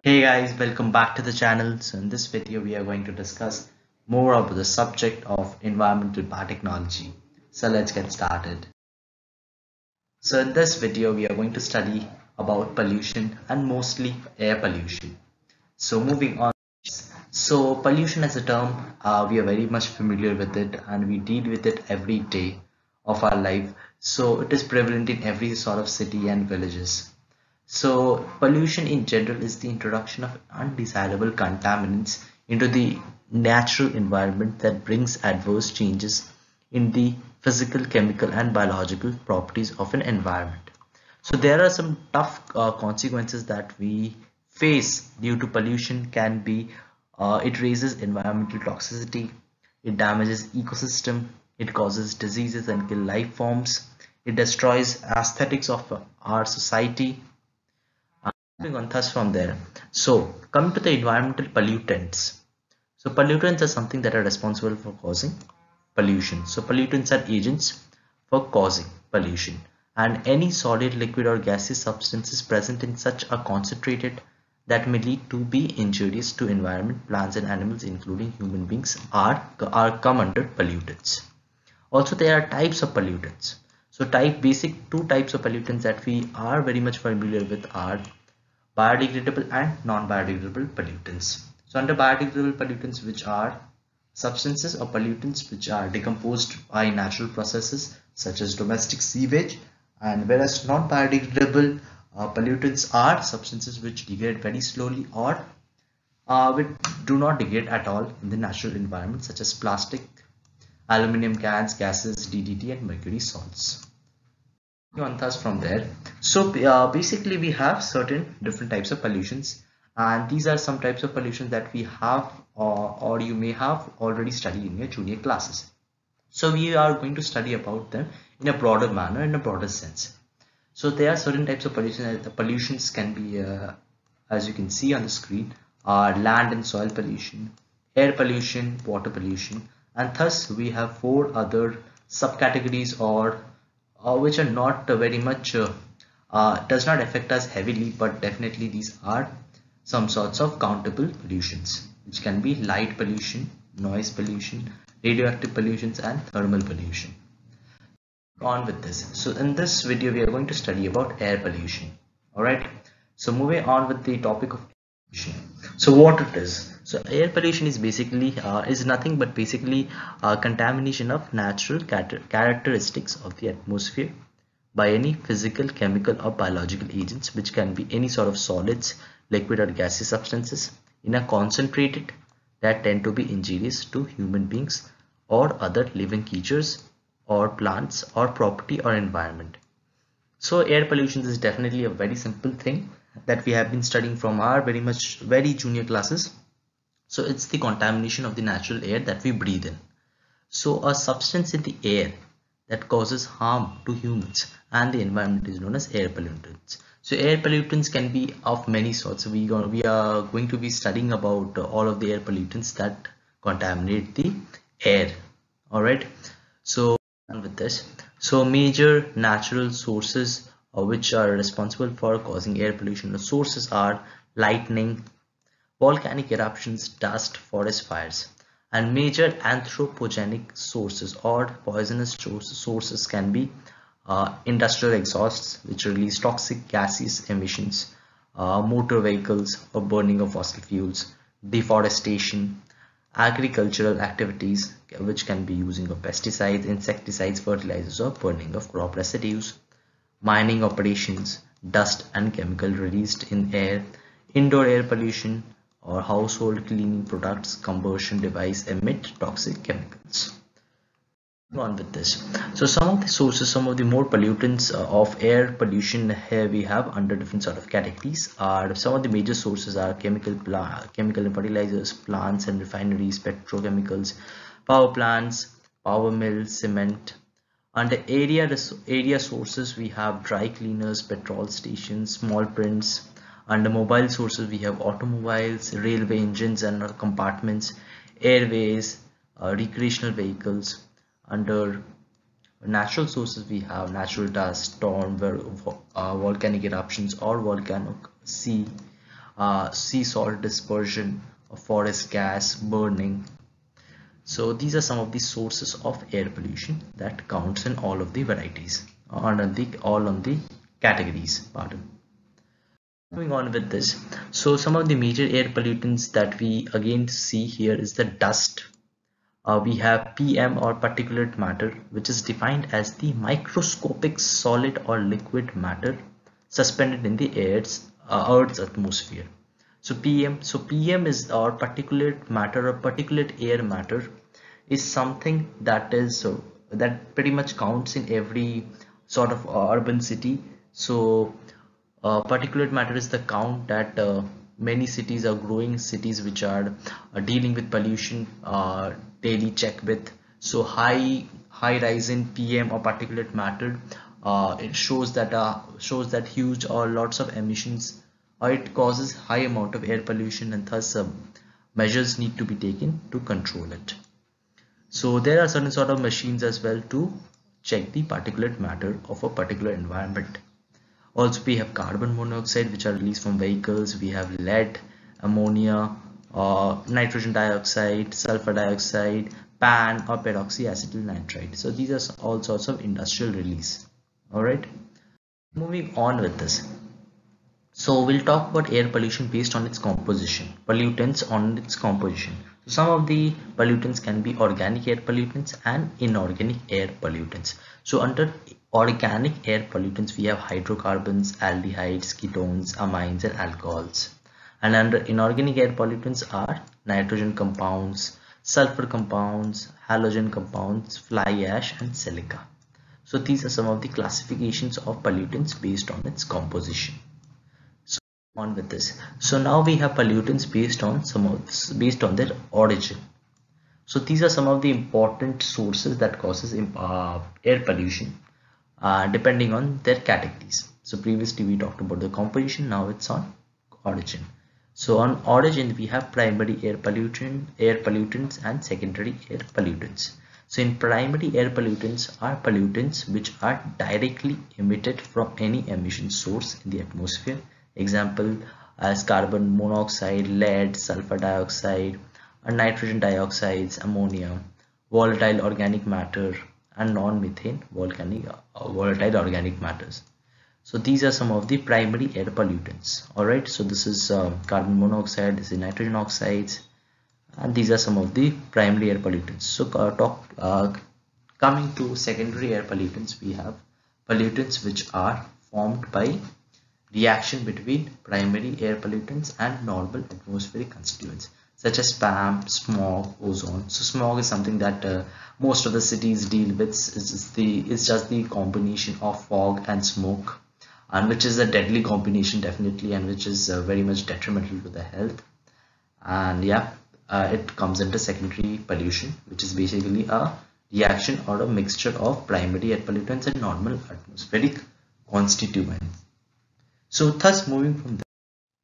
Hey guys, welcome back to the channel. So in this video, we are going to discuss more about the subject of environmental biotechnology. So let's get started. So in this video, we are going to study about pollution and mostly air pollution. So moving on. So pollution as a term, we are very much familiar with it and we deal with it every day of our life. So it is prevalent in every sort of city and villages. So pollution in general is the introduction of undesirable contaminants into the natural environment that brings adverse changes in the physical, chemical and biological properties of an environment. So there are some tough consequences that we face due to pollution can be it raises environmental toxicity, it damages ecosystem, it causes diseases and kill life forms, it destroys aesthetics of our society. Moving on thus from there. So coming to the environmental pollutants. So pollutants are something that are responsible for causing pollution. So pollutants are agents for causing pollution, and any solid, liquid or gaseous substances present in such a concentrated that may lead to be injurious to environment, plants and animals including human beings are come under pollutants. Also there are types of pollutants. So basic two types of pollutants that we are very much familiar with are biodegradable and non-biodegradable pollutants. So under biodegradable pollutants, which are substances or pollutants which are decomposed by natural processes such as domestic sewage, and whereas non-biodegradable pollutants are substances which degrade very slowly or which do not degrade at all in the natural environment, such as plastic, aluminum cans, gases, DDT and mercury salts. On thus from there. So basically we have certain different types of pollutions, and these are some types of pollutions that we have or you may have already studied in your junior classes. So we are going to study about them in a broader manner, in a broader sense. So there are certain types of pollution. The pollutions can be as you can see on the screen, are land and soil pollution, air pollution, water pollution, and thus we have four other subcategories or which are not very much does not affect us heavily, but definitely these are some sorts of countable pollutions, which can be light pollution, noise pollution, radioactive pollutions and thermal pollution. On with this. So in this video we are going to study about air pollution. All right, so moving on with the topic of pollution. So what it is? So air pollution is basically is nothing but basically contamination of natural characteristics of the atmosphere by any physical, chemical or biological agents, which can be any sort of solids, liquid or gaseous substances in a concentrated that tend to be injurious to human beings or other living creatures or plants or property or environment. So air pollution is definitely a very simple thing that we have been studying from our very junior classes. So it's the contamination of the natural air that we breathe in. So a substance in the air that causes harm to humans and the environment is known as air pollutants. So air pollutants can be of many sorts. We are going to be studying about all of the air pollutants that contaminate the air. All right. So with this, so major natural sources which are responsible for causing air pollution, the sources are lightning, volcanic eruptions, dust, forest fires, and major anthropogenic sources or poisonous sources can be industrial exhausts which release toxic gaseous emissions, motor vehicles or burning of fossil fuels, deforestation, agricultural activities which can be using of pesticides, insecticides, fertilizers or burning of crop residues, mining operations, dust and chemical released in air, indoor air pollution or household cleaning products, combustion device emit toxic chemicals. On with this. So some of the sources, some of the more pollutants of air pollution here we have under different sort of categories are some of the major sources are chemical and fertilizers, plants and refineries, petrochemicals, power plants, power mills, cement. Under area sources we have dry cleaners, petrol stations, small prints. Under mobile sources we have automobiles, railway engines and compartments, airways, recreational vehicles. Under natural sources we have natural dust, storm, volcanic eruptions or volcanic sea, sea salt dispersion, forest gas burning. So these are some of the sources of air pollution that counts in all of the varieties, all on the categories, pardon. Moving on with this, so some of the major air pollutants that we again see here is the dust. We have PM or particulate matter, which is defined as the microscopic solid or liquid matter suspended in the Earth's atmosphere. So PM is, or particulate matter or particulate air matter, is something that is that pretty much counts in every sort of urban city. So particulate matter is the count that many cities are growing cities which are dealing with pollution daily check with. So high rise in PM or particulate matter, it shows that huge or lots of emissions, or it causes high amount of air pollution, and thus measures need to be taken to control it. So there are certain sort of machines as well to check the particulate matter of a particular environment. Also, we have carbon monoxide, which are released from vehicles. We have lead, ammonia, nitrogen dioxide, sulfur dioxide, pan or peroxyacetyl nitrite. So these are all sorts of industrial release. All right. Moving on with this. So we'll talk about air pollution based on its composition, pollutants on its composition. So some of the pollutants can be organic air pollutants and inorganic air pollutants. So under organic air pollutants, we have hydrocarbons, aldehydes, ketones, amines, and alcohols. And under inorganic air pollutants are nitrogen compounds, sulfur compounds, halogen compounds, fly ash, and silica. So these are some of the classifications of pollutants based on its composition. On with this, so now we have pollutants based on their origin. So these are some of the important sources that causes air pollution depending on their categories. So previously we talked about the composition, now it's on origin. So on origin we have primary air pollutants and secondary air pollutants. So in primary air pollutants are pollutants which are directly emitted from any emission source in the atmosphere. Example as carbon monoxide, lead, sulfur dioxide, and nitrogen dioxides, ammonia, volatile organic matter, and non-methane volatile organic matters. So these are some of the primary air pollutants. Alright, so this is carbon monoxide, this is nitrogen oxides, and these are some of the primary air pollutants. So coming to secondary air pollutants, we have pollutants which are formed by reaction between primary air pollutants and normal atmospheric constituents such as spam, smog, ozone. So smog is something that most of the cities deal with. It's just the combination of fog and smoke, and which is a deadly combination definitely, and which is very much detrimental to the health. And yeah, it comes into secondary pollution, which is basically a reaction or a mixture of primary air pollutants and normal atmospheric constituents. So thus moving from there,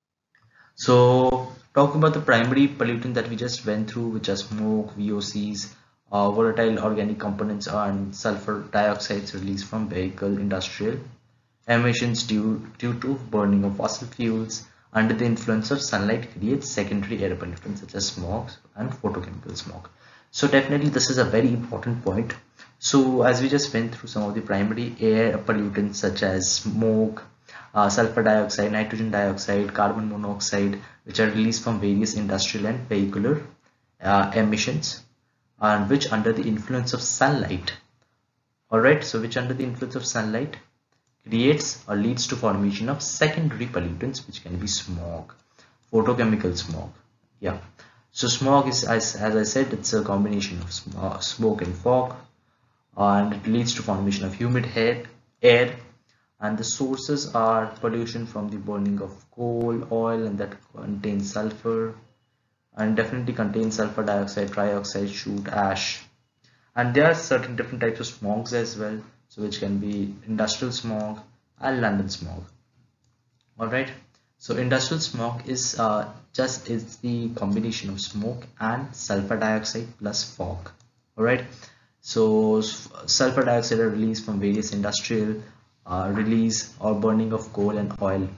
so talk about the primary pollutant that we just went through, which are smoke, VOCs, volatile organic components, and sulfur dioxides released from vehicle industrial emissions due to burning of fossil fuels under the influence of sunlight creates secondary air pollutants such as smog and photochemical smog. So definitely this is a very important point. So as we just went through some of the primary air pollutants such as smoke, sulfur dioxide, nitrogen dioxide, carbon monoxide, which are released from various industrial and vehicular emissions, and which under the influence of sunlight, alright, so which under the influence of sunlight creates or leads to formation of secondary pollutants, which can be smog, photochemical smog. Yeah, so smog is, as I said, it's a combination of smoke and fog, and it leads to formation of humid air. And the sources are pollution from the burning of coal, oil, and that contains sulfur, and definitely contains sulfur dioxide, trioxide, soot, ash. And there are certain different types of smogs as well, so which can be industrial smog and London smog. Alright, so industrial smog is the combination of smoke and sulfur dioxide plus fog. Alright, so sulfur dioxide are released from various industrial release or burning of coal and oil.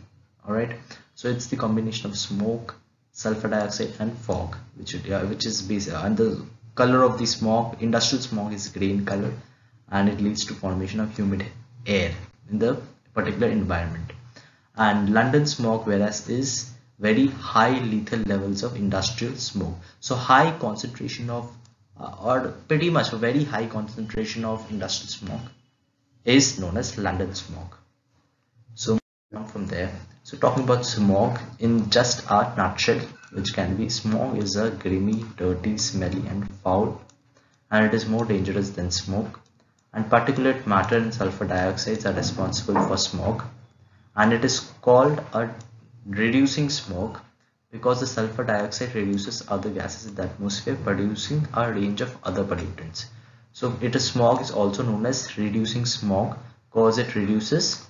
All right, so it's the combination of smoke, sulfur dioxide and fog, which is based, and the color of the smoke, industrial smoke, is green color, and it leads to formation of humid air in the particular environment. And London smog, whereas, is very high lethal levels of industrial smoke. So high concentration of or pretty much a very high concentration of industrial smoke is known as London smog. So moving on from there, so talking about smog in just a nutshell, which can be, smog is a grimy, dirty, smelly and foul, and it is more dangerous than smoke, and particulate matter and sulfur dioxides are responsible for smog, and it is called a reducing smog because the sulfur dioxide reduces other gases in the atmosphere, producing a range of other pollutants. So smog is also known as reducing smog because it reduces,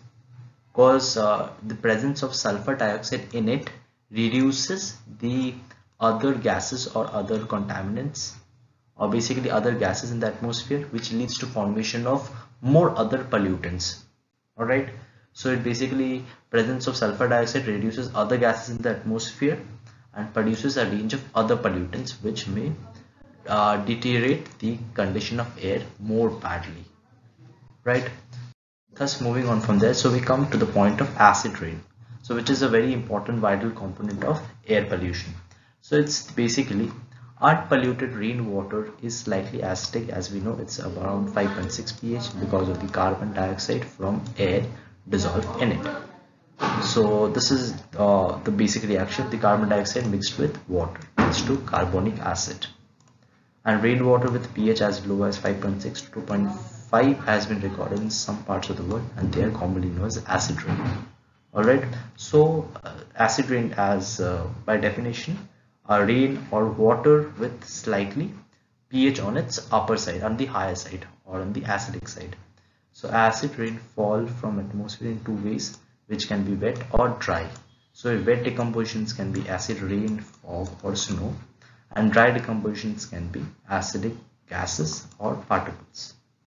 the presence of sulfur dioxide in it reduces the other gases or other contaminants, or basically other gases in the atmosphere, which leads to formation of more other pollutants. All right, so it basically, presence of sulfur dioxide reduces other gases in the atmosphere and produces a range of other pollutants which may deteriorate the condition of air more badly, right? Thus moving on from there, so we come to the point of acid rain, so which is a very important vital component of air pollution. So it's basically, unpolluted rainwater is slightly acidic, as we know. It's around 5.6 pH because of the carbon dioxide from air dissolved in it. So this is the basic reaction. The carbon dioxide mixed with water leads to carbonic acid, and rainwater with pH as low as 5.6 to 2.5 has been recorded in some parts of the world, and they are commonly known as acid rain. All right, so acid rain, as by definition, a rain or water with slightly pH on its upper side, on the higher side or on the acidic side. So acid rain fall from atmosphere in two ways, which can be wet or dry. So wet decompositions can be acid rain, fog or snow, and dry decompositions can be acidic gases or particles.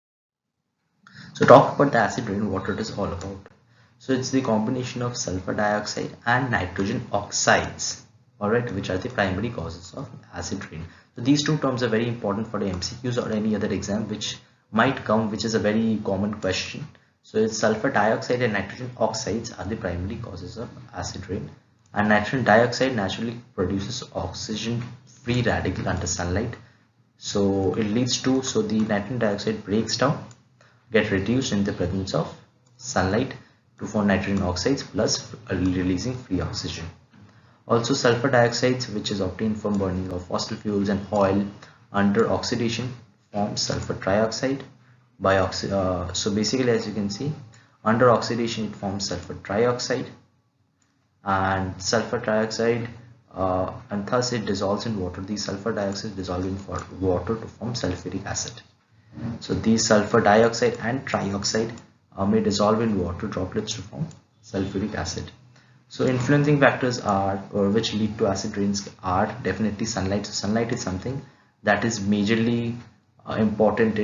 So talk about the acid rain, what it is all about. So it's the combination of sulfur dioxide and nitrogen oxides, alright, which are the primary causes of acid rain. So these two terms are very important for the MCQs or any other exam which might come, which is a very common question. So it's sulfur dioxide and nitrogen oxides are the primary causes of acid rain, and nitrogen dioxide naturally produces oxygen free radical under sunlight. So it leads to, so the nitrogen dioxide breaks down, get reduced in the presence of sunlight to form nitrogen oxides plus releasing free oxygen. Also sulfur dioxide, which is obtained from burning of fossil fuels and oil, under oxidation forms sulfur trioxide. So basically, as you can see, under oxidation it forms sulfur trioxide, and sulfur trioxide, and thus it dissolves in water. These sulfur dioxide dissolve in water to form sulfuric acid. So these sulfur dioxide and trioxide may dissolve in water droplets to form sulfuric acid. So influencing factors are, or which lead to acid rains, are definitely sunlight. So sunlight is something that is majorly important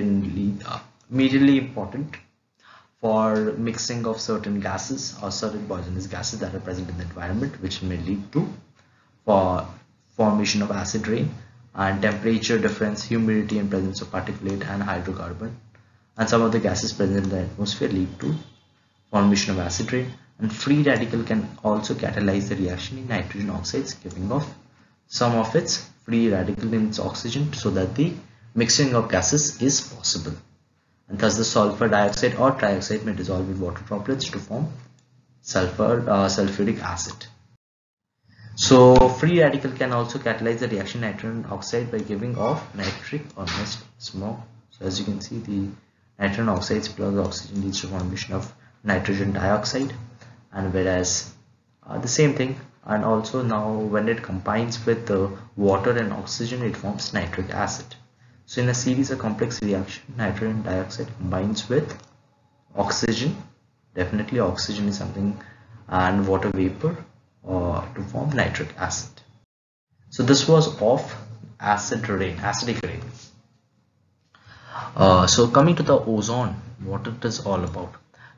for mixing of certain gases or certain poisonous gases that are present in the environment, which may lead to formation of acid rain. And temperature difference, humidity and presence of particulate and hydrocarbon and some of the gases present in the atmosphere lead to formation of acid rain. And free radical can also catalyze the reaction in nitrogen oxides, giving off some of its free radical in its oxygen, so that the mixing of gases is possible, and thus the sulfur dioxide or trioxide may dissolve in water droplets to form sulfuric acid. So free radical can also catalyze the reaction nitrogen oxide by giving off nitric or mist smoke. So as you can see, the nitrogen oxides plus oxygen leads to formation of nitrogen dioxide, and whereas the same thing, and also now when it combines with water and oxygen, it forms nitric acid. So in a series of complex reaction, nitrogen dioxide combines with oxygen, definitely oxygen is something, and water vapor to form nitric acid. So this was of acidic rain. So coming to the ozone, what it is all about.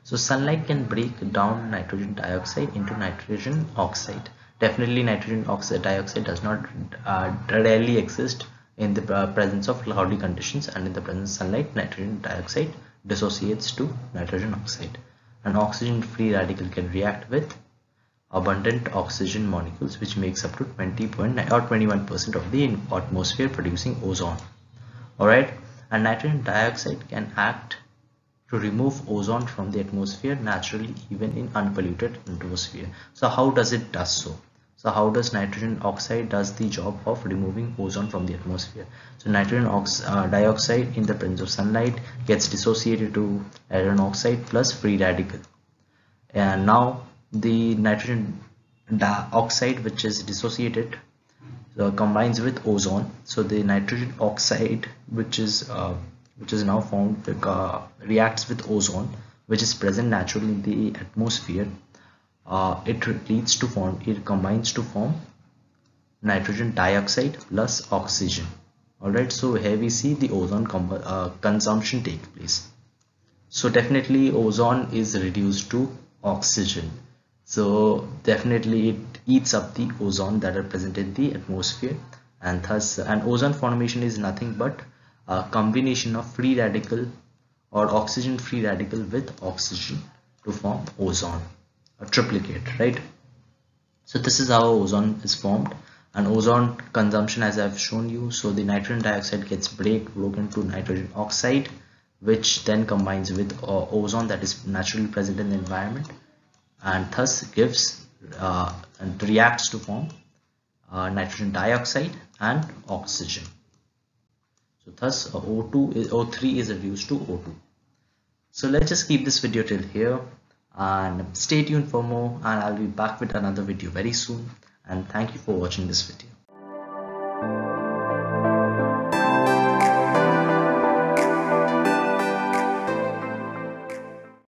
So sunlight can break down nitrogen dioxide into nitrogen oxide. Definitely nitrogen dioxide does not rarely exist in the presence of cloudy conditions, and in the presence of sunlight nitrogen dioxide dissociates to nitrogen oxide. An oxygen free radical can react with abundant oxygen molecules, which makes up to 20.9 or 21% of the atmosphere, producing ozone. Alright, and nitrogen dioxide can act to remove ozone from the atmosphere naturally, even in unpolluted atmosphere. So how does it does so? So how does nitrogen oxide does the job of removing ozone from the atmosphere? So nitrogen dioxide in the presence of sunlight gets dissociated to iron oxide plus free radical, and now the nitrogen dioxide which is dissociated combines with ozone. So the nitrogen oxide which is now formed reacts with ozone which is present naturally in the atmosphere. It combines to form nitrogen dioxide plus oxygen. Alright, so here we see the ozone consumption take place. So definitely ozone is reduced to oxygen. So definitely it eats up the ozone that are present in the atmosphere, and thus an ozone formation is nothing but a combination of free radical or oxygen free radical with oxygen to form ozone, a triplicate, right? So this is how ozone is formed. And ozone consumption, as I've shown you, so the nitrogen dioxide gets broken to nitrogen oxide, which then combines with ozone that is naturally present in the environment, and thus gives and reacts to form nitrogen dioxide and oxygen. So thus O3 is reduced to O2. So let's just keep this video till here and stay tuned for more, and I'll be back with another video very soon, and thank you for watching this video.